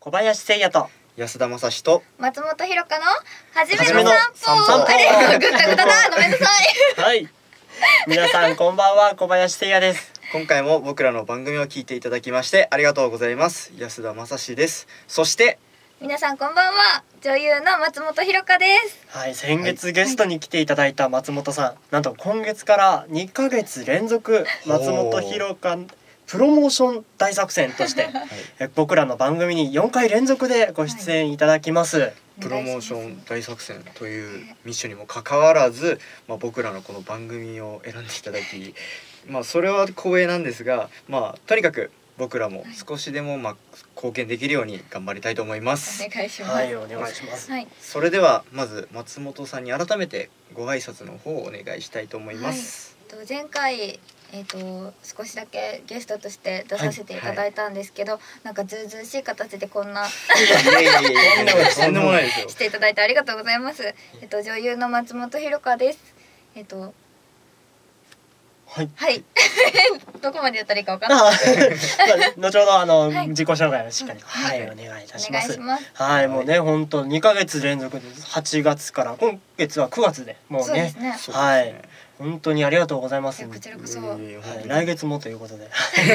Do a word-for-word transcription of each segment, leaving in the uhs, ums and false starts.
小林誠也と安田正史と松本ひろかのはじはじめのめの散歩。 散歩あれ、ぐったぐただ。ごめんなさい。 はい皆さんこんばんは、小林誠也です。 今回も僕らの番組を聞いていただきましてありがとうございます。安田正史です。そして皆さんこんばんは。女優の松本ひろかです。 はい、先月ゲストに来ていただいた松本さん、なんと今月からにかげつ連続松本ひろかプロモーション大作戦として、え僕らの番組によんかい連続でご出演いただきます。はい、 プロモーション大作戦というミッションにもかかわらず、まあ、僕らのこの番組を選んでいただき、まあ、それは光栄なんですが、まあ、とにかく僕らも少しでもまあ貢献できるように頑張りたいと思います。 お願いします。 はい、お願いします。 はい、 それではまず松本さんに改めてご挨拶の方をお願いしたいと思います。 はい、前回えー、と少しだけゲストとして出させていただいたんですけど、はいはい、なんかずうずうしい形でこんないやいやいやいやとんでもないですよしていただいてありがとうございます。えっと女優の松本ひろかです。えっとはいはいどこまでやったらいいか分かんない。 後ほどあの、はい、自己紹介をしっかり、 うん、 はい、 はい、 お願いいたします。 お願いします。 はい、もうね本当にかげつ連続です。はちがつから今月はくがつでもうね、 そうですね、 はい、本当にありがとうございます。 こちらこそ、 はい、来月もということで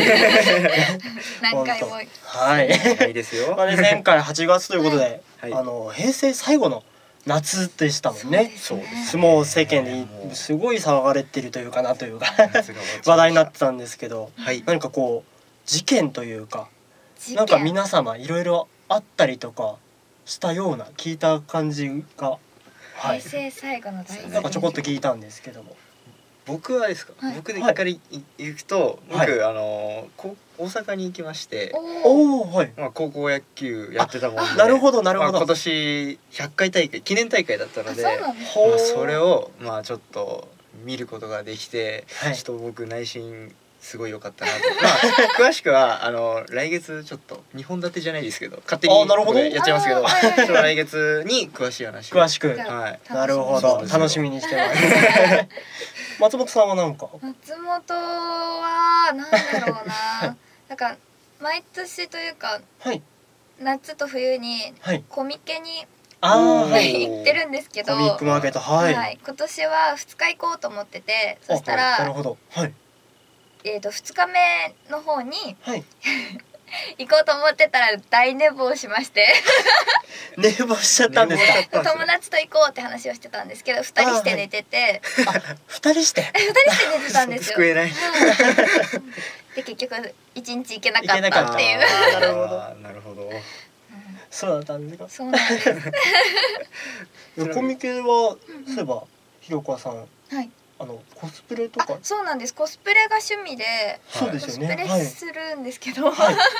何回もはいいいですよ。 まあね、前回はちがつということで、 はい、 あの平成最後の夏でしたもんね。 そうですね。もう世間ですごい騒がれてるというかなというか話題になってたんですけど、 はい、 何かこう事件というか、なんか皆様いろいろあったりとかしたような聞いた感じが、 はい、平成最後の大事件、 なんかちょこっと聞いたんですけども。 僕はですか、はい、僕で一回行くと、はい、僕あのこ大阪に行きまして、 おお、はい、 まあ高校野球やってたもんで、 なるほどなるほど、 まあ、今年ひゃっかい大会記念大会だったので、 そうなんですまあ、それをまあちょっと見ることができて、はい、ちょっと僕内心すごい良かったなと。まあ詳しくはあの来月ちょっとにほん立てじゃないですけど勝手にここでやっちゃいますけど、ちょっと来月に詳しい話詳しく、 はい、 なるほど、楽しみにしてます。松本さんは何か？ 松本はなんだろうな、なんか毎年というか、 はい、 夏と冬にコミケに、 はい、 あ行ってるんですけど、 コミックマーケット、はい、 はい、今年はふつか行こうと思ってて、そしたら、 なるほど、はい、 えーとふつかめの方に、 はい、 行こうと思ってたら大寝坊しまして寝坊しちゃったんですか？ 友達と行こうって話をしてたんですけど、ふたりして寝てて、 あ、ふたりしてふたりして寝てたんですよ。 救えないで結局一日行けなかったっていう。 なるほどなるほど、 そうだったんですか？ そうなんですコミケはそういえばひろかさん、 はい、 あのコスプレとか。 そうなんです。コスプレが趣味で、 そうですよね、 コスプレするんですけど、 はいはい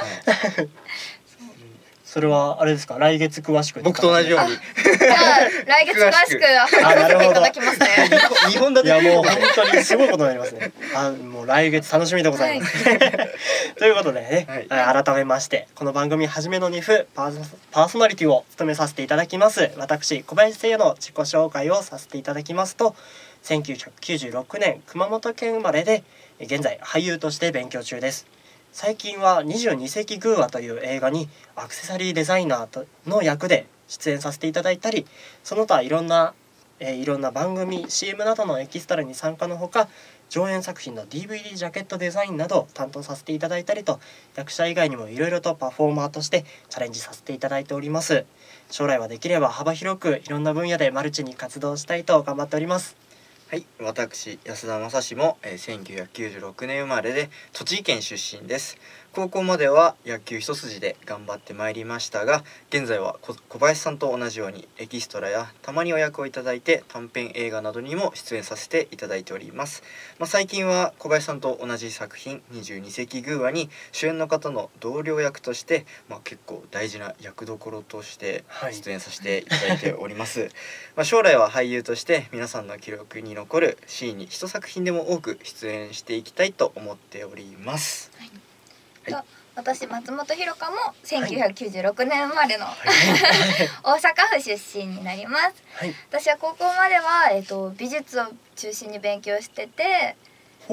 それはあれですか？来月詳しく。 僕と同じように。 じゃあ来月詳しく話させていただきますね。 日本だ。 いやもう本当にすごいことになりますね。あ、もう来月楽しみでございます。はい、ということでね、はい、改めましてこの番組はじめのにふパーソ、パーソナリティを務めさせていただきます私小林誠也の自己紹介をさせていただきますと、せんきゅうひゃくきゅうじゅうろくねん熊本県生まれで現在俳優として勉強中です。最近はにじゅうにせきぐうわという映画にアクセサリーデザイナーの役で出演させていただいたり、その他いろんな、えー、いろんな番組 シーエム などのエキストラに参加のほか、上演作品の ディーブイディー ジャケットデザインなどを担当させていただいたりと、役者以外にもいろいろとパフォーマーとしてチャレンジさせていただいております。将来はできれば幅広くいろんな分野でマルチに活動したいと頑張っております。 はい、私安田正史も、えー、せんきゅうひゃくきゅうじゅうろくねん生まれで栃木県出身です。高校までは野球一筋で頑張ってまいりましたが、現在は小林さんと同じようにエキストラやたまにお役をいただいて短編映画などにも出演させていただいております。まあ、最近は小林さんと同じ作品にじゅうにせきぐうわに主演の方の同僚役として、まあ、結構大事な役どころとして出演させていただいております。はい、まあ将来は俳優として皆さんの記録に残るシーンに一作品でも多く出演していきたいと思っております。はいはい、私松本ひろかもせんきゅうひゃくきゅうじゅうろくねん生まれの、はい、大阪府出身になります。はい、私は高校までは、えーと、美術を中心に勉強してて、で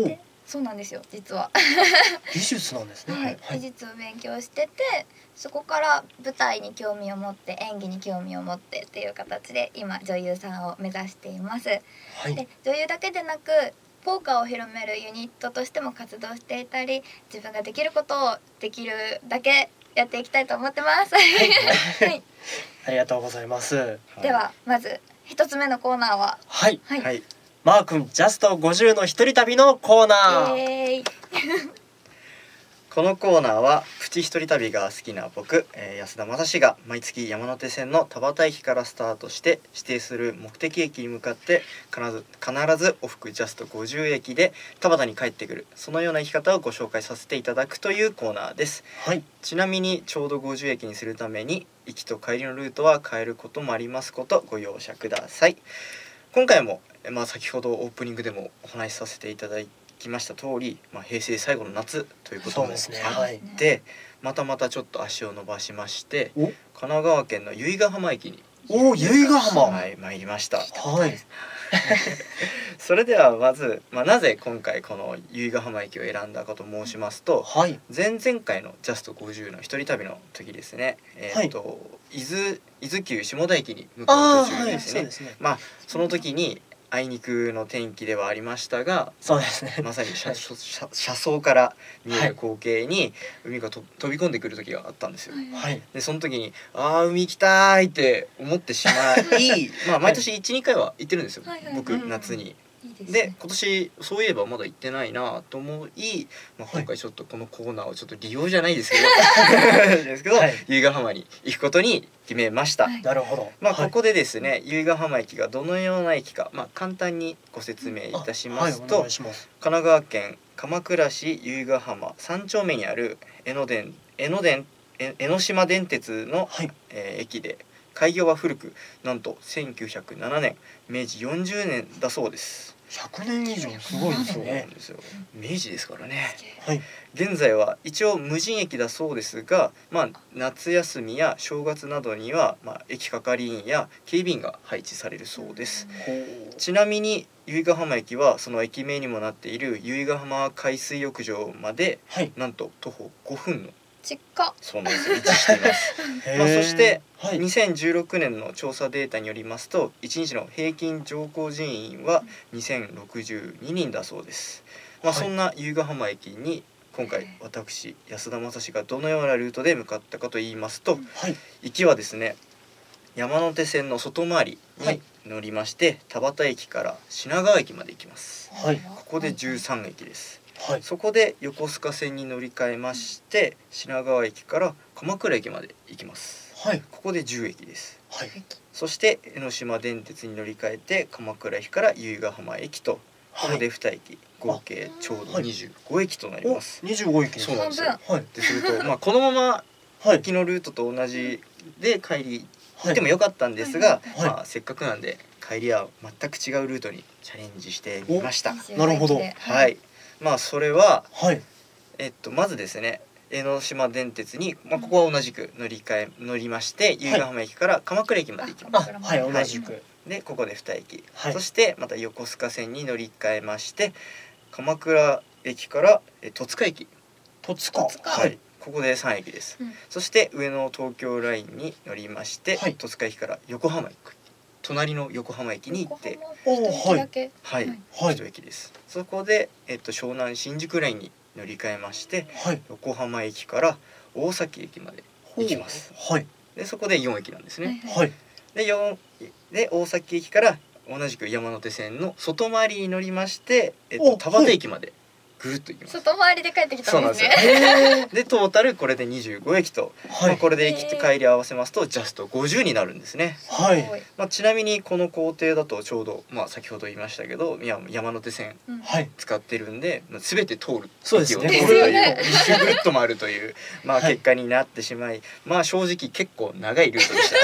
そうなんですよ実は。 美術なんですね。 はい、美術を勉強してて、そこから舞台に興味を持って演技に興味を持ってっていう形で今女優さんを目指しています。はい、で女優だけでなくポーカーを広めるユニットとしても活動していたり、自分ができることをできるだけやっていきたいと思ってます。はい、はい、 ありがとうございます。 ではまず一つ目のコーナーは、 はい、はい、はい、マー君ジャストごじゅうの一人旅のコーナー。イエーイこのコーナーはプチ一人旅が好きな僕、えー、安田正史が毎月山手線の田端駅からスタートして指定する目的駅に向かって必ず必ず往復ジャストごじゅう駅で田端に帰ってくる、そのような生き方をご紹介させていただくというコーナーです。はい、ちなみにちょうどごじゅう駅にするために行きと帰りのルートは変えることもありますことご容赦ください。今回も、まあ、先ほどオープニングでもお話しさせていただいてきました通り、まあ、平成最後の夏ということもあって、ね、はい、またまたちょっと足を伸ばしまして神奈川県の由比ヶ浜駅にお由比ヶ浜、 はい、参りました。 はい、 それではまず、まあ、なぜ今回この由比ヶ浜駅を選んだかと申しますと、はい、前々回のジャストごじゅうの一人旅の時ですね、えー、っと、はい、伊豆伊豆急下田駅に向かう途中ですね。はい、そうですね。まあその時にあいにくの天気ではありましたが、 そうですね、 まさに車窓から見える光景に海がと飛び込んでくる時があったんですよ。はい、でその時にああ海行きたいって思ってしまいまあ毎年 いち,に 回は行ってるんですよ、はい、僕、はい、夏に。いいですね、で今年そういえばまだ行ってないなと思い、まあ、今回ちょっとこのコーナーをちょっと利用じゃないですけどですけど、はい、由比ヶ浜に行くことに決めました。 なるほど。 まあここでですね、はい、由比ヶ浜駅がどのような駅か、まあ、簡単にご説明いたしますと、はい、神奈川県鎌倉市由比ヶ浜さん丁目にある江ノ電江ノ電江ノ島電鉄の、はい、えー、駅で、開業は古くなんとせんきゅうひゃくななねんめいじよんじゅうねんだそうです。 ひゃくねん以上すごいですね。そうなんですよ。明治ですからね。 はい、 現在は一応無人駅だそうですが、まあ、夏休みや正月などには、まあ、駅係員や警備員が配置されるそうです。ちなみに由比ヶ浜駅はその駅名にもなっている由比ヶ浜海水浴場まで、はい、なんと徒歩ごふんの近っ。 そうなんですよ。位置しています。まあそしてにせんじゅうろくねんの調査データによりますと、いちにちの平均乗降人員はにせんろくじゅうににんだそうです。まあそんな由比ヶ浜駅に今回私安田正史がどのようなルートで向かったかと言いますと、はい、行きはですね山手線の外回りに乗りまして、はい、田端駅から品川駅まで行きます。はい、ここでじゅうさん駅です。はい、そこで横須賀線に乗り換えまして品川駅から鎌倉駅まで行きます。はい、ここでじゅう駅です。はい、そして江ノ島電鉄に乗り換えて鎌倉駅から由比ヶ浜駅と、ここでに駅、合計ちょうどにじゅうご駅となります。 にじゅうご駅。 そうなんですよ。はい、でするとまあこのまま行きのルートと同じで帰り行ってもよかったんですが、はい、まあせっかくなんで帰りは全く違うルートにチャレンジしてみました。 なるほど。 はい。まあそれは、はい、えっとまずですね江ノ島電鉄に、まあ、ここは同じく乗り換え乗りまして由比ヶ浜駅から鎌倉駅まで行きます。 はい、はい、同じく。 でここでに駅、はい、そしてまた横須賀線に乗り換えまして鎌倉駅から戸塚駅戸塚、 はい、ここでさん駅です。うん、そして上野東京ラインに乗りまして、はい、戸塚駅から横浜駅、隣の横浜駅に行って、 はいはい、はい、一駅です。そこで、えっと、湘南新宿ラインに乗り換えまして、はい、横浜駅から大崎駅まで行きます。はい、でそこでよん駅なんですね。はい、でよんで大崎駅から同じく山手線の外回りに乗りまして、えっと、田端駅までぐるっと行きます。 外回りで帰ってきたんですね。 そうなんですよ。でトータルこれでにじゅうご駅と、はい、まあ、これで駅と帰り合わせますとジャストごじゅうになるんですね。はい、まあ、ちなみにこの工程だとちょうど、まあ、先ほど言いましたけど山手線使ってるんで、うん、全て通る駅を通るという一周ぐるっと回るという、まあ、結果になってしまい、まあ正直結構長いルートでした。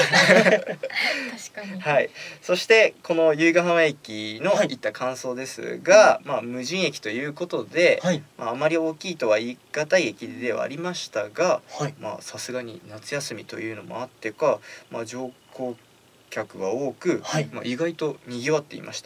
確かに。 はい、そしてこの由比ヶ浜駅の行った感想ですが、はい、まあ、無人駅ということではい、まあ、あまり大きいとは言い難い駅ではありましたが、さすがに夏休みというのもあってか、まあ、乗降客が多く、はい、まあ、意外とにぎわっていました。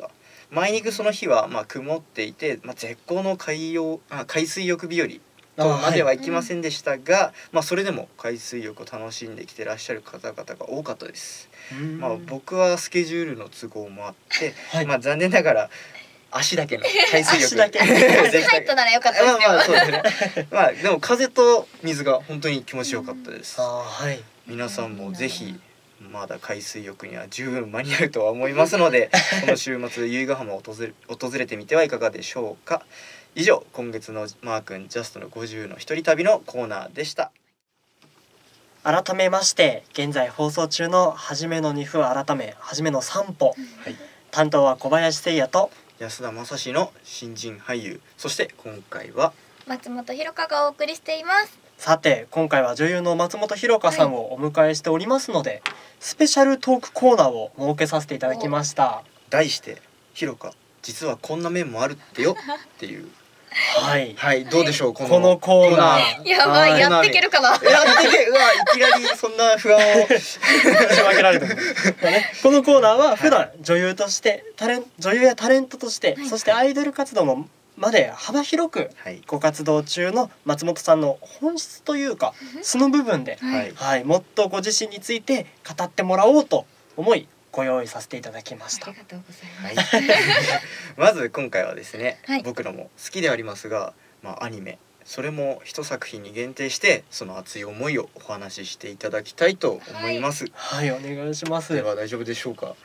前に行くその日はまあ曇っていて、まあ、絶好の海洋あ海水浴日和とまではいきませんでしたが、はい、まあ、それでも海水浴を楽しんできてらっしゃる方々が多かったです。まあ、僕はスケジュールの都合もあって、はい、まあ、残念ながら足だけの海水浴足だけハイトなら良かったですよ。 まあまあそうですね。まあでも風と水が本当に気持ちよかったです。あ、はい、皆さんもぜひまだ海水浴には十分間に合うとは思いますのでこの週末由比ヶ浜を訪れ訪れてみてはいかがでしょうか。以上、今月のマー君ジャストのごじゅうの一人旅のコーナーでした。 改めまして現在放送中のはじめのにふ改めはじめの散歩、はい、担当は小林誠也と安田正史の新人俳優、そして今回は松本ひろかがお送りしています。 さて今回は女優の松本ひろかさんをお迎えしておりますので、はい、スペシャルトークコーナーを設けさせていただきました。 題してひろか実はこんな面もあるってよっていうはいはい、どうでしょう、 このこのコーナー。 やばい、やっていけるかな。やっていけ、うわ、いきなりそんな不安を仕分けられた、ね、このコーナーは普段女優としてタレン女優やタレントとして、はい、そしてアイドル活動もまで幅広くご活動中の松本さんの本質というか素の部分で、はいはい、もっとご自身について語ってもらおうと思いご用意させていただきました。 ありがとうございます。はい、 まず今回はですね、 はい、 僕らも好きでありますが、まあ、アニメそれも一作品に限定してその熱い思いをお話ししていただきたいと思います。 はい、はい、お願いします。 では大丈夫でしょうか。 はい、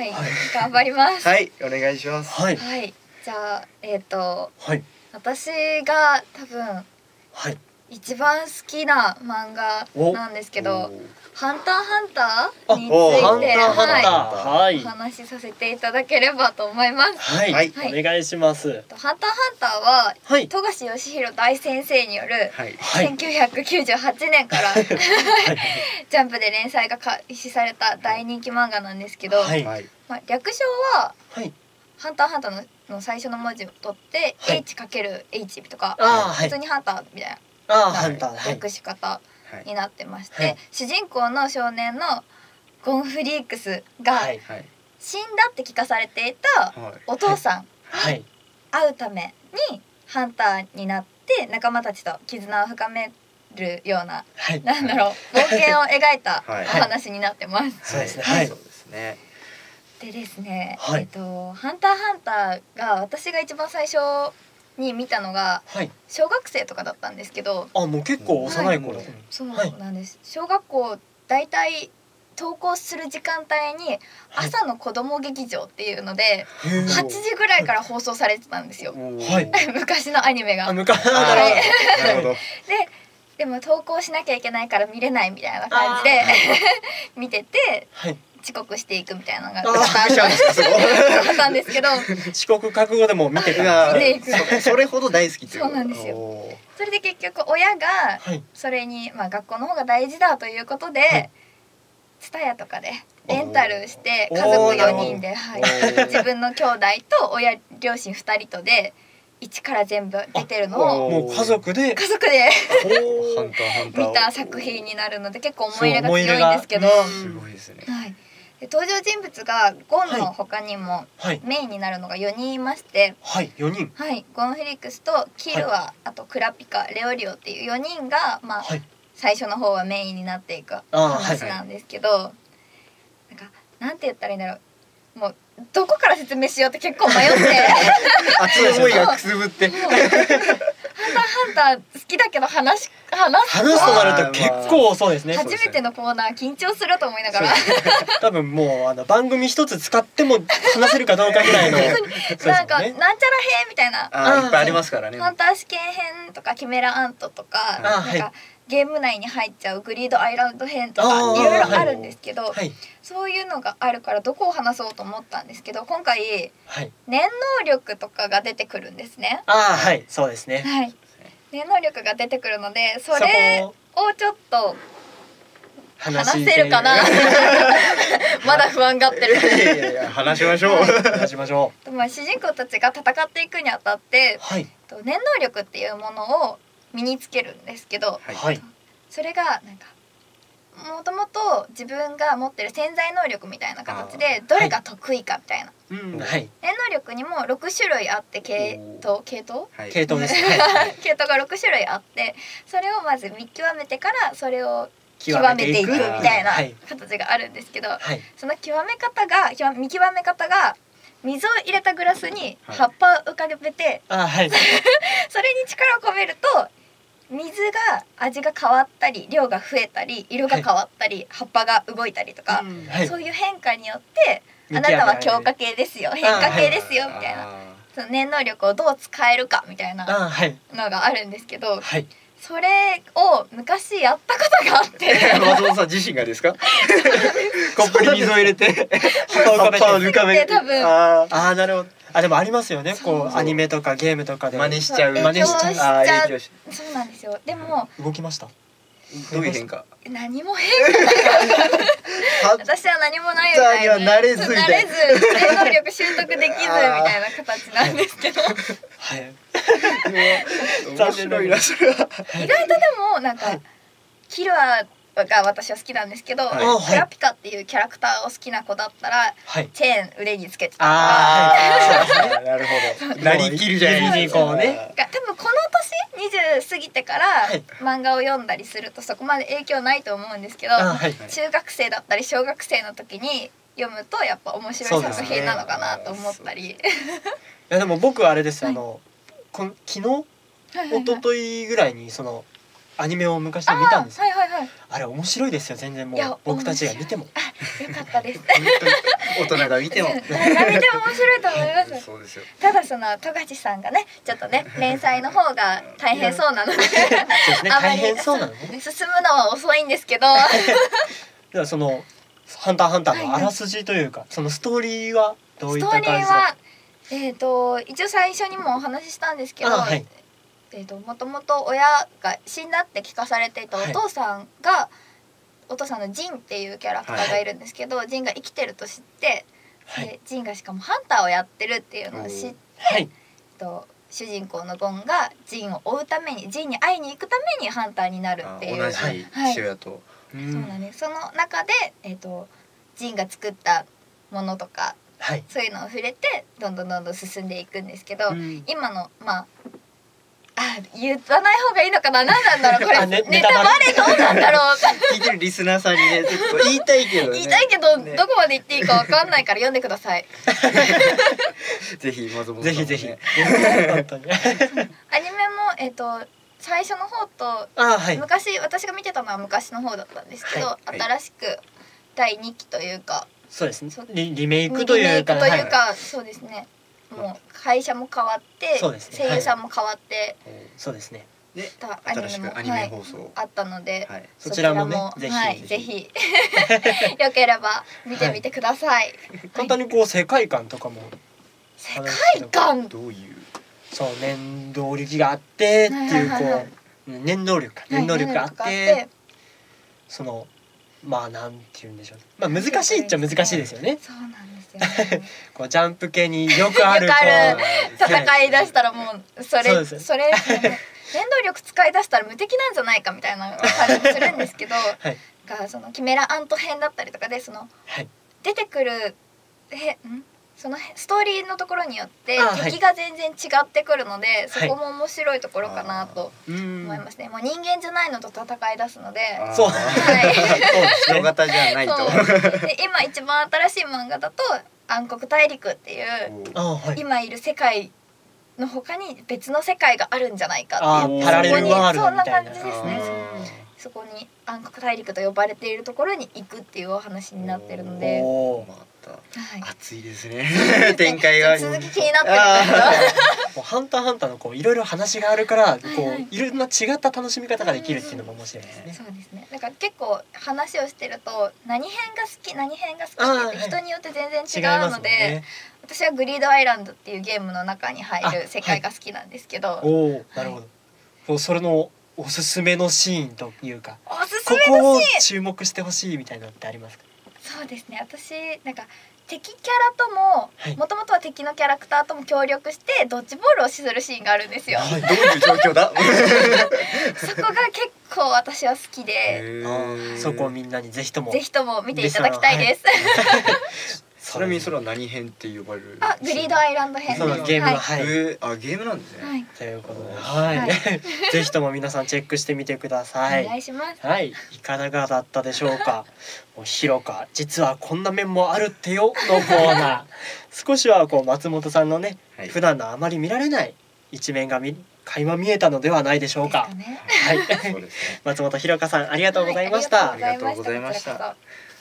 はい、頑張ります。 はい、お願いします。 はい、 はい、じゃあえっ、ー、と、 はい、 私が多分、 はい、 一番好きな漫画なんですけど、ハンターハンターについて、はい、お話しさせていただければと思います。 はい、はい、お願いします。 ハンターハンターは、はい、富樫義弘大先生による、はい、せんきゅうひゃくきゅうじゅうはちねんから、はい、ジャンプで連載が開始された大人気漫画なんですけど、はい、まあ、略称は、はい、ハンターハンター の, の最初の文字を取って、はい、エイチかけるエイチ とか、はい、普通にハンターみたいな。 あハンター訳し方になってまして、はい、主人公の少年のゴンフリークスが死んだって聞かされていたお父さんに会うためにハンターになって仲間たちと絆を深めるような、はい、なんだろう、冒険を描いたお話になってます。 そうですね。はい、そうですね。でですね、はい、えっとハンターハンターが私が一番最初に見たのが小学生とかだったんですけど、 あ、もう結構幼い頃、 はい、そうなんです、はい、小学校だいたい登校する時間帯に朝の子ども劇場っていうのではちじぐらいから放送されてたんですよ、はい、昔のアニメが。 昔のなるほど。ででも登校しなきゃいけないから見れないみたいな感じで見てて、はい、遅刻していくみたいなのがあったんですけど遅刻覚悟でも見てた見ていくそれほど大好きっていう。 そうなんですよ。それで結局親がそれに、まあ、学校の方が大事だということでツタヤとかでレンタルして家族よにんで、はい、自分の兄弟と親両親ふたりとで一から全部出てるのをもう家族で家族で見た作品になるので結構思い入れが強いんですけど、 すごいですね。 はい、で登場人物がゴンの他にもメインになるのがよにんいまして、 はい、よにん、 はい、ゴンフリックスとキルア、はい、あとクラピカ、レオリオっていうよにんが、まあはい、最初の方はメインになっていく話なんですけど、はい、なんかなんて言ったらいいんだろう、もうどこから説明しようって結構迷って熱い思いがくすぶってハンターハンター好きだけど話し話す話すとなると結構そうですね。 初めてのコーナー緊張すると思いながら多分もうあの番組一つ使っても話せるかどうかぐらいのなんかなんちゃら編みたいな、 あいっぱいありますからね。 ハンター試験編とかキメラアントとか、なんかゲーム内に入っちゃうグリードアイランド編とかいろいろあるんですけど、はい、そういうのがあるからどこを話そうと思ったんですけど、今回、はい、念能力とかが出てくるんですね。 ああ、はい、そうですね。 はい、念能力が出てくるのでそれをちょっと話せるかなまだ不安がってる。 いやいやいや話しましょう、 はい、話しましょう。 まあ主人公たちが戦っていくにあたって、はい、念能力っていうものを身につけるんですけど、はい、それがなんかもともと自分が持ってる潜在能力みたいな形でどれが得意かみたいな、 うんはい、 念能力にもろく種類あって系統系統、 はい、系統です、 はい、系統がろく種類あってそれをまず見極めてからそれを極めていくみたいな形があるんですけど、はい、その極め方が見極め方が水を入れたグラスに葉っぱを浮かべて、はいはい、それに力を込めると水が味が変わったり量が増えたり色が変わったり、はい、葉っぱが動いたりとか、うんはい、そういう変化によってあなたは強化系ですよ変化系ですよみたいな、その念能力をどう使えるかみたいなのがあるんですけど、はい、それを昔やったことがあって松本さん自身がですかコップに水を入れて葉っぱを浮かべて多分ああなるほど。あでもありますよねこうアニメとかゲームとかで真似しちゃう真似しちゃうあ影響しそうなんですよ。でも動きましたどういう変化何も変化ない私は何もないみたいな慣れず慣れず念能力習得できずみたいな形なんですけどはい面白いなそれは意外とでもなんかキルアが私は好きなんですけど、はい、クラピカっていうキャラクターを好きな子だったら、はい、チェーン腕につけてたとか、 あなるほどなりきるじゃないですか。 こうね多分この年にじゅう過ぎてから漫画を読んだりするとそこまで影響ないと思うんですけど、はい、中学生だったり小学生の時に読むとやっぱ面白い作品なのかなと思ったり、ね、いやでも僕はあれです、はい、あのこん昨日、はいはいはい、一昨日ぐらいにそのアニメを昔で見たんですよ。あ、はいはいはい、あれ面白いですよ全然もう僕たちが見ても。 あ、よかったです。 大人が見ても。 見ても面白いと思います。そうですよ。ただその富樫さんがねちょっとね連載の方が大変そうなので、そうですね大変そうなのね。 進むのは遅いんですけど。 ではそのハンターハンターのあらすじというか、はいはい、そのストーリーはどういった感じですか。 ストーリーはえっと一応最初にもお話ししたんですけど。はい、えー、ともともと親が死んだって聞かされていたお父さんが、はい、お父さんのジンっていうキャラクターがいるんですけど、はい、ジンが生きてると知って、はい、でジンがしかもハンターをやってるっていうのを知って、はい、と主人公のゴンがジンを追うためにジンに会いに行くためにハンターになるっていう、 同じ父親と、 はい、そうなんです。その中で、えー、とジンが作ったものとか、はい、そういうのを触れてどんどんどんどん進んでいくんですけど、うん、今のまああ言わない方がいいのかな、何なんだろうこれネ, ネタバレどうなんだろう聞いてるリスナーさんにね結構言いたいけど、ね、 言いたいけど、ね、どこまで言っていいかわかんないから読んでくださいぜひ松本さんも、 ね、ぜひぜひアニメもえっ、ー、と最初の方と、はい、昔私が見てたのは昔の方だったんですけど、はい、新しくだいにきというかそうですね リ, リメイクというか、 リメイクというか、はい、そうですねもう会社も変わって、ね、声優さんも変わって、 はい、そうですね。 で新しくアニメ放送、 はい、あったので、はい、 そちらもねぜひ、はい、ぜひよければ見てみてください。はい、 簡単にこう世界観とかも世界観どういうそう念動力があってっていうこう念動力か念動力があって、はい、そのまあなんて言うんでしょう、まあ難しいっちゃ難しいですよね。 そうなんですよ、ね、 こうジャンプ系によくあるよくある戦い出したらもうそれそうですそれ念動力使い出したら無敵なんじゃないかみたいな感じもするんですけど、はい、がそのキメラアント編だったりとかでその、はい、出てくるえんそのストーリーのところによって敵が全然違ってくるので、はい、そこも面白いところかなと思いますね。もう人間じゃないのと戦い出すので、 そう、 はい、 人型じゃないと。 で今一番新しい漫画だと暗黒大陸っていう、はい、今いる世界の他に別の世界があるんじゃないかっていう、 パラレルワールドみたいな、 そんな感じですね。そこに暗黒大陸と呼ばれているところに行くっていうお話になってるので、 はい、熱いですね展開が続き気になってるからもうハンターハンターのこういろいろ話があるからこう、はいはい、いろんな違った楽しみ方ができるっていうのも面白いですね。 そうですね。なんか結構話をしてると何編が好き何編が好きって人によって全然違うので、はいね、私はグリードアイランドっていうゲームの中に入る世界が好きなんですけど、はい、 おおなるほど、はい、それのおすすめのシーンというかおすすめのシーンここを注目してほしいみたいなのってありますか。 そうですね、私なんか敵キャラとももともとは敵のキャラクターとも協力してドッジボールをするシーンがあるんですよ。 どういう状況だそこが結構私は好きで、 そこをみんなにぜひともぜひとも見ていただきたいです。 ちなみにそれは何編って呼ばれる？ あ、グリードアイランド編。 そのゲームの、はい。 あ、ゲームなんですね。 ということで、はい。ぜひとも皆さんチェックしてみてください。 お願いします。 はい。いかがだったでしょうか。もうひろか、実はこんな面もあるってよのコーナー。少しはこう松本さんのね、普段のあまり見られない一面が見垣間見えたのではないでしょうか。はい。松本ひろかさん、ありがとうございました。 ありがとうございました。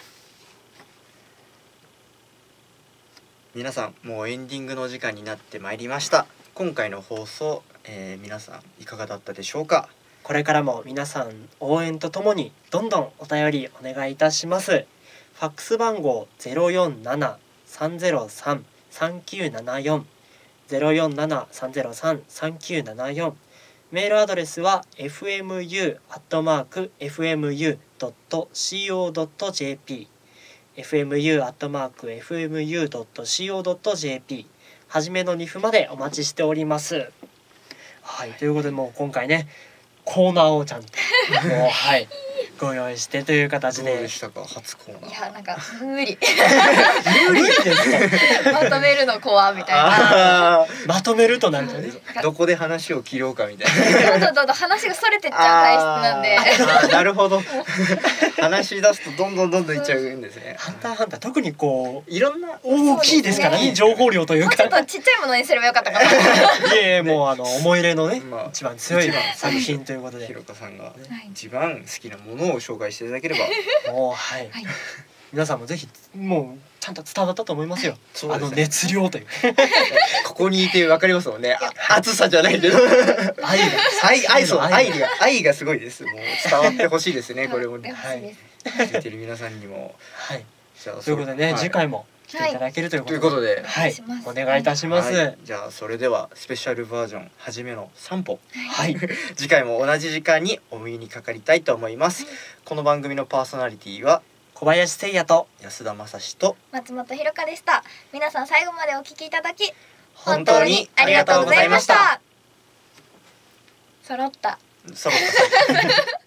皆さん、もうエンディングの時間になってまいりました。今回の放送、えー、皆さんいかがだったでしょうか。 これからも皆さん応援とともにどんどんお便りお願いいたします。ファックス番号 ゼロよんななさんゼロさんさんきゅうななよん ゼロよんななさんゼロさんさんきゅうななよん、メールアドレスは エフエムユー アットマーク エフエムユー ドット シーオー ドット ジェーピーエフエムユー アットマーク エフエムユー ドット シーオー ドット ジェーピー はじめのにふまでお待ちしております。はい、ということでもう今回ねコーナーをちゃんともうはいご用意してという形で。 どうでしたか、初コーナー。 いや、なんか無理無理ですか。 まとめるの怖みたいな。 まとめるとなるとね、 どこで話を切ろうかみたいな。どんどんどん話がそれてっちゃう体質なんで。 あ、なるほど。話し出すとどんどんどんどんいっちゃうんですね。 ハンターハンター特にこういろんな大きいですからね、情報量というか。 もうちょっとちっちゃいものにすればよかったかな。 いえいえ、もうあの思い入れのね一番強い作品ということで、 ひろかさんが一番好きなものを紹介していただければ、 もうはい、皆さんもぜひもうちゃんと伝わったと思いますよ。あの熱量という。 ここにいてわかりますもんね。熱さじゃないけど、 愛が愛愛そう愛が愛がすごいです。もう伝わってほしいですね。これもね、 はい、 見てる皆さんにも。 はい。じゃあということでね、次回も来ていただけるということで、はい、お願いいたします。 じゃあそれではスペシャルバージョンはじめの散歩、はい、次回も同じ時間にお耳にかかりたいと思います。この番組のパーソナリティは小林誠也と安田正史と松本ひろかでした。皆さん最後までお聞きいただき本当にありがとうございました。 揃った。 揃った。